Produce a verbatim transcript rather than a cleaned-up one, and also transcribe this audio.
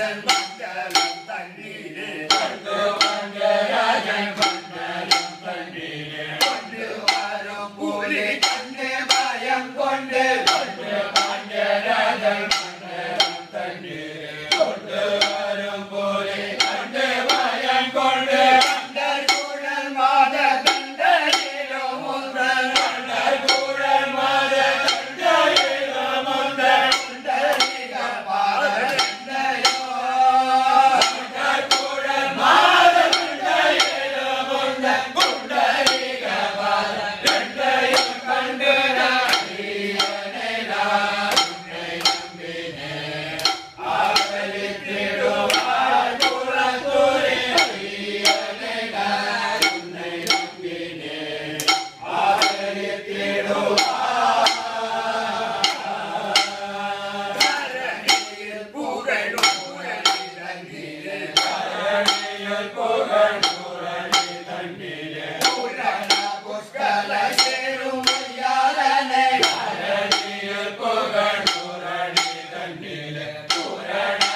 ராஜன் மண்டலம் தண்ணீரே கொண்டு வந்த ராஜன் மண்டலம் தண்ணீரே கொண்டு வரும் புலி கண்டு பயம் கொண்டு கொண்டு வந்த ராஜன் மண்டலம் தண்ணீரே கொண்டு வரும் புலி கண்டு பயம் கொண்டு கண்டர் குழல் மாத கண்டரிலோ முந்தன் கண்டர் குழல் மாத கண்டரிலோ முந்தன் குண்டரிக பாதண்டையோ கண்டர் குழல் மாத கண்டரிலோ முந்தன் குண்டரிக பாதண்டையோ கண்டு நாடியனை நான் உன்னை நம்பினேன் ஆகலித்திடுவார் குலத்துறை ஐயனை நான் உன்னை நம்பினேன் ஆகலித்திடுவார் தரணியில் புகழும் புகழி தண்ணீரே தரணியில் புகழ் புகழி தண்ணீரே புரண புஷ்கல சேரும் யாரனை தரணியில் புகழ் புகழி தண்ணீரே புரண